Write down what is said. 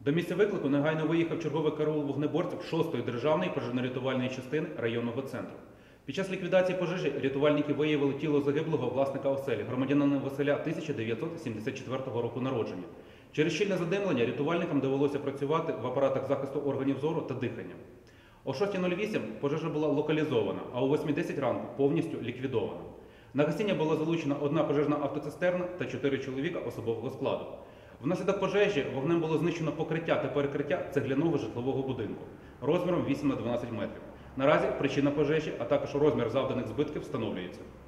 До місця виклику негайно виїхав черговий караул вогнеборців 6-ї державної пожежно-рятувальної частини районного центру. Під час ліквідації пожежі рятувальники виявили тіло загиблого власника оселі, громадянина Василя 1974 року народження. Через щільне задимлення рятувальникам довелося працювати в апаратах захисту органів зору та дихання. О 6:08 пожежа була локалізована, а о 8:10 ранку повністю ліквідована. На гасіння була залучена одна пожежна автоцистерна та 4 чоловіка особового складу. Внаслідок пожежі вогнем було знищено покриття та перекриття цегляного житлового будинку розміром 8 на 12 метрів. Наразі причина пожежі, а також розмір завданих збитків встановлюється.